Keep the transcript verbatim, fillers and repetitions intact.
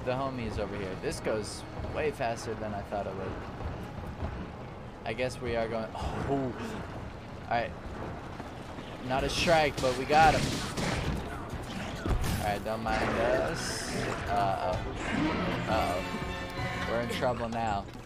the homies over here. This goes way faster than I thought it would. I guess we are going. Oh, alright. Not a strike, but we got him. Alright, don't mind us. Uh oh. Uh oh. We're in trouble now.